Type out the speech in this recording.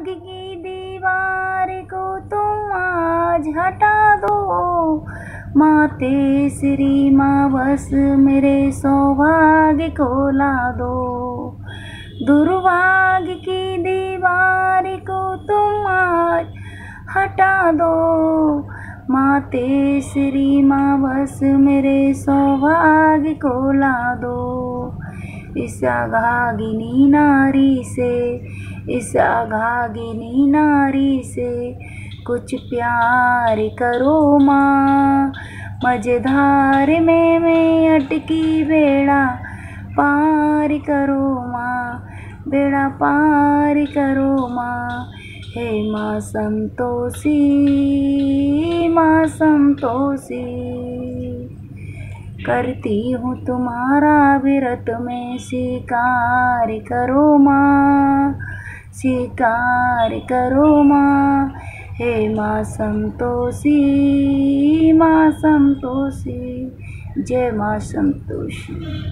दुर्भाग्य की दीवार को तुम आज हटा दो। माँ तेसरी माँ बस मेरे सौभाग्य को ला दो। दुर्भाग्य की दीवार को तुम आज हटा दो। माँ तेसरी माँ बस मेरे सौभाग्य को ला दो। इस अभागिनी नारी से, इस अभागिनी नारी से कुछ प्यार करो माँ। मझधार में मैं अटकी बेड़ा पार करो माँ, बेड़ा पार करो माँ। हे माँ संतोषी, माँ संतोषी, करती हूँ तुम्हारा व्रत में स्वीकार करो माँ, स्वीकार करो माँ। हे माँ संतोषी, माँ संतोषी, जय माँ संतोषी।